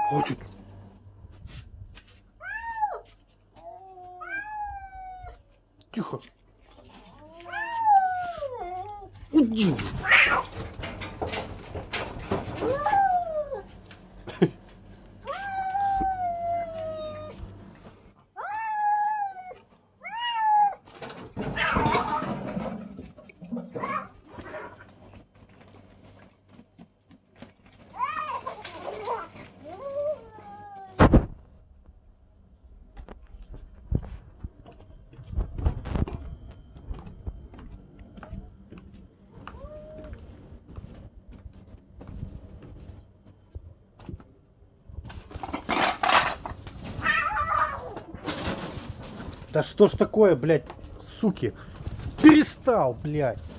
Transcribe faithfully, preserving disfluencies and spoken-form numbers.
Вот. Тихо. Иди. Да что ж такое, блядь, суки? Перестал, блядь.